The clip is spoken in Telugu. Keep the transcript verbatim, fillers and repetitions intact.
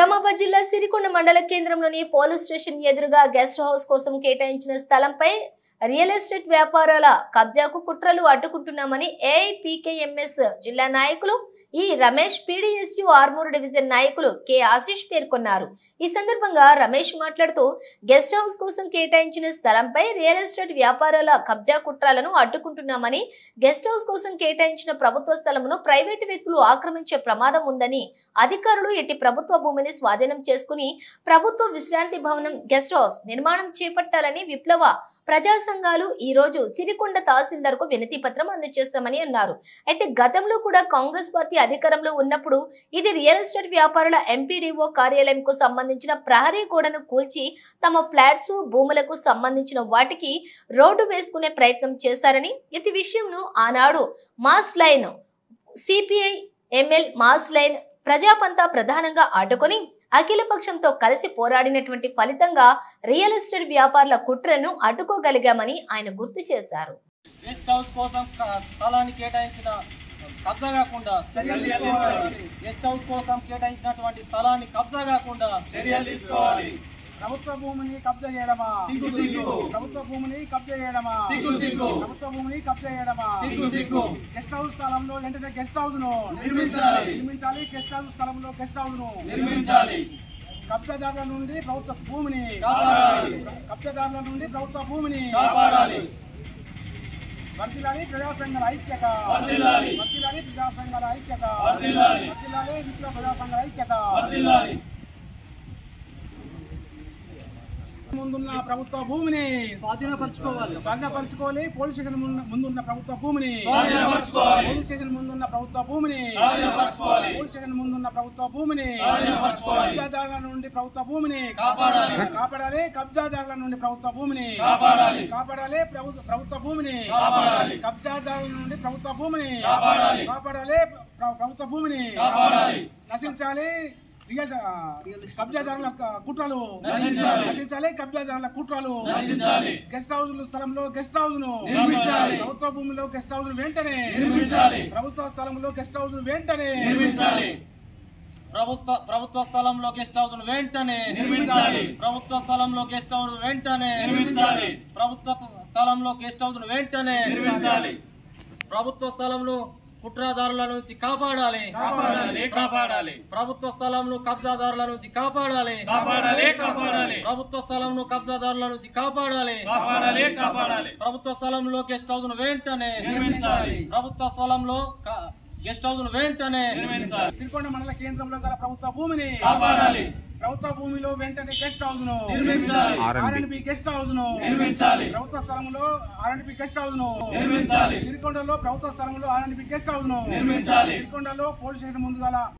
నిజామాబాద్ జిల్లా సిరికొండ మండల కేంద్రంలోని పోలీస్ స్టేషన్ ఎదురుగా గెస్ట్ హౌస్ కోసం కేటాయించిన స్థలంపై రియల్ ఎస్టేట్ వ్యాపారాల కబ్జాకు కుట్రలు అడ్డుకుంటున్నామని ఏఐపీకేఎంఎస్ జిల్లా నాయకులు E Ramesh PDSU Armoor division నాయకులు కె ఆశీష్ పేర్కొన్నారు। ఈ సందర్భంగా రమేష్ మాట్లాడుతూ గెస్ట్ హౌస్ కోసం కేటాయించిన స్థలంపై రియల్ ఎస్టేట్ వ్యాపారాల కబ్జా కుట్రలను అడ్డుకుంటున్నామని, గెస్ట్ హౌస్ కోసం కేటాయించిన ప్రభుత్వ స్థలమును ప్రైవేటు వ్యక్తులు ఆక్రమించే ప్రమాదం ఉందని, అధికారులు ఇట్టి ప్రభుత్వ భూమిని స్వాధీనం చేసుకుని ప్రభుత్వ విశ్రాంతి భవనం గెస్ట్ హౌస్ నిర్మాణం చేపట్టాలని విప్లవ ప్రజా సంఘాలు ఈ రోజు సిరికొండ తహసీల్దార్ కు వినతి పత్రం అందజేశామని అన్నారు। అయితే గతంలో కూడా కాంగ్రెస్ పార్టీ అధికారంలో ఉన్నప్పుడు ఇది రియల్ ఎస్టేట్ వ్యాపారుల ఎంపీడీఓ కార్యాలయంకు సంబంధించిన ప్రహరీ గోడను కూల్చి తమ ఫ్లాట్స్ భూములకు సంబంధించిన వాటికి రోడ్డు వేసుకునే ప్రయత్నం చేశారని, ఇటు విషయంను ఆనాడు mass line CPI ML mass line ప్రజాపంతా ప్రధానంగా అడ్డుకొని అఖిలపక్షంతో కలిసి పోరాడినటువంటి ఫలితంగా రియల్ ఎస్టేట్ వ్యాపారుల కుట్రను అడ్డుకోగలిగామని ఆయన గుర్తు చేశారు। గెస్ట్ హౌస్ కోసం స్థలాన్ని కేటాయించిన కబ్జా కాకుండా చర్యలు తీసుకోవాలి। గెస్ట్ హౌస్ కోసం కేటాయించినటువంటి స్థలాన్ని కబ్జా కాకుండా చర్యలు తీసుకోవాలి। ప్రభుత్వ భూమిని కబ్జా చేయడమా, ప్రభుత్వ భూమిని కబ్జా చేయడమా, ప్రభుత్వ భూమిని కబ్జా చేయడమా, గెస్ట్ హౌస్ స్థలంలో వెంటనే గెస్ట్ హౌస్ ను నిర్మించాలి నిర్మించాలి గెస్ట్ హౌస్ స్థలంలో గెస్ట్ హౌస్ ను నిర్మించాలి। కబ్జాదారుల నుండి ప్రభుత్వ భూమిని కాపాడాలి, కబ్జాదారుల నుండి ప్రభుత్వ భూమిని కాపాడాలి। వర్ధిల్లాలి ప్రజా సంఘాల ఐక్యత, వర్ధిల్లాలి ప్రజా సంఘాల ఐక్యత, వర్ధిల్లాలి విప్లవ ప్రజా సంఘాల ఐక్యత। ముందున్న ప్రభుత్వ భూమిని స్వాధీనపరచుకోవాలి స్వాధీనపరచుకోవాలి పోలీస్ స్టేషన్ ముందున్న ప్రభుత్వ భూమిని స్వాధీనపరచుకోవాలి పోలీస్ స్టేషన్ ముందున్న ప్రభుత్వ భూమిని స్వాధీనపరచుకోవాలి పోలీస్ స్టేషన్ ముందున్న ప్రభుత్వ భూమిని స్వాధీనపరచుకోవాలి కబ్జాదారుల నుండి ప్రభుత్వ భూమిని కాపాడాలి కాపాడాలి కబ్జాదారుల నుండి ప్రభుత్వ భూమిని కాపాడాలి కాపాడాలి ప్రభుత్వ భూమిని కాపాడాలి కబ్జాదారుల నుండి ప్రభుత్వ భూమిని కాపాడాలి కాపాడాలి ప్రభుత్వ భూమిని కాపాడాలి నశించాలి రియల్ కబ్జాదారుల కుట్రలు నశించాలి కబ్జాదారుల కుట్రలు నశించాలి గెస్ట్ హౌస్ స్థలంలో గెస్ట్ హౌస్ ను నిర్మించాలి ప్రభుత్వ భూమిలో గెస్ట్ హౌస్ ను వెంటనే నిర్మించాలి ప్రభుత్వ స్థలంలో గెస్ట్ హౌస్ ను వెంటనే నిర్మించాలి ప్రభుత్వ ప్రభుత్వ స్థలంలో గెస్ట్ హౌస్ ను వెంటనే నిర్మించాలి ప్రభుత్వ స్థలంలో గెస్ట్ హౌస్ వెంటనే నిర్మించాలి ప్రభుత్వ స్థలంలో గెస్ట్ హౌస్ ను వెంటనే నిర్మించాలి ప్రభుత్వ స్థలంలో కుట్రదారుల నుంచి కాపాడాలి కాపాడాలి కాపాడాలి ప్రభుత్వ స్థలంలో కబ్జాదారుల నుంచి కాపాడాలి కాపాడాలి కాపాడాలి ప్రభుత్వ స్థలంలో కబ్జాదారుల నుంచి కాపాడాలి కాపాడాలి కాపాడాలి ప్రభుత్వ స్థలంలో గెస్ట్ హౌస్ ను వెంటనే నిర్మించాలి ప్రభుత్వ స్థలంలో గెస్ట్ హౌస్ ను వెంటనే నిర్మించాలి సిరికొండ మండల కేంద్రంలో గల ప్రభుత్వ భూమిని కాపాడాలి ప్రభుత్వ భూమిలో వెంటనే గెస్ట్ హౌస్ ను నిర్మించాలి ఆర్ఎండ్బి గెస్ట్ హౌస్ ను నిర్మించాలి ప్రభుత్వ స్థలంలో ఆర్ఎండ్బి గెస్ట్ హౌస్ ను నిర్మించాలి సిరికొండలో ప్రభుత్వ స్థలంలో ఆర్ఎండ్బి గెస్ట్ హౌస్ ను నిర్మించాలి సిరికొండలో పోలీస్ స్టేషన్ ముందు గల